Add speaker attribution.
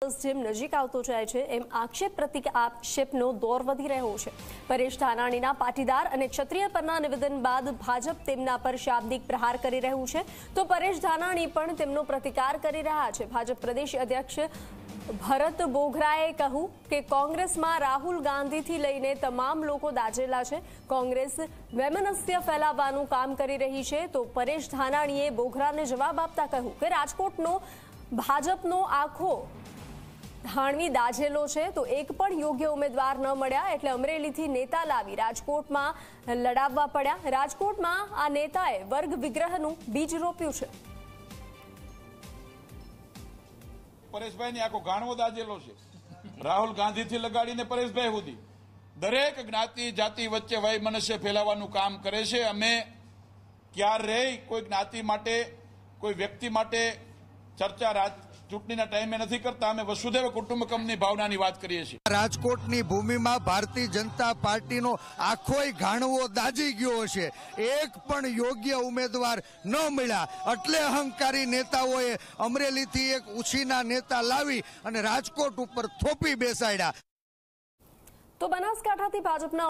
Speaker 1: જેમ નજીક આવતો જાય છે એમ આક્ષેપ પ્રતિઆક્ષેપનો દોર વધી રહ્યો છે। પરેશ ધાનાણીના પાટીદાર અને ક્ષત્રિય પરના નિવેદન બાદ ભાજપ તેમના પર શાબ્દિક પ્રહાર કરી રહ્યું છે, તો પરેશ ધાનાણી પણ તેમનો પ્રતિકાર કરી રહ્યા છે। ભાજપ પ્રદેશ અધ્યક્ષ ભરત બોઘરાએ કહ્યું કે કોંગ્રેસમાં રાહુલ ગાંધીથી લઈને તમામ લોકો દાઝેલા છે। કોંગ્રેસ વૈમનસ્ય ફેલાવવાનું કામ કરી રહી છે। તો પરેશ ધાનાણીએ બોઘરાને જવાબ આપતા કહ્યું કે રાજકોટનો ભાજપનો આખો ધાણવી દાઝેલો છે, તો એક પણ યોગ્ય ઉમેદવાર ન મળ્યા એટલે અમરેલીથી નેતા લાવી રાજકોટમાં લડાવવા પડ્યા। રાજકોટમાં આ નેતાએ વર્ગ વિગ્રહનું બીજ રોપ્યું છે।
Speaker 2: પરેશભાઈ આખો ગાણવો દાજેલો છે। રાહુલ ગાંધીથી લગાડીને પરેશભાઈ સુધી દરેક જ્ઞાતિ જાતિ વચ્ચે વૈમનસ્ય ફેલાવવાનું કામ કરે છે। અમે ક્યારેય કોઈ જ્ઞાતિ માટે કોઈ વ્યક્તિ માટે ચર્ચા ચૂંટણીના ટાઈમે નથી કરતા। અમે વસુધૈવ કુટુંબકમની ભાવનાની વાત કરીએ છીએ।
Speaker 3: રાજકોટની ભૂમિમાં ભારતીય જનતા પાર્ટીનો આખોય ગાણવો દાજી ગયો છે। એક પણ યોગ્ય ઉમેદવાર ન મળ્યા એટલે અહંકારી નેતાઓએ અમરેલીથી એક ઉછીના નેતા લાવી અને રાજકોટ ઉપર થોપી બેસાડ્યા।
Speaker 1: તો બનાસકાંઠાથી ભાજપના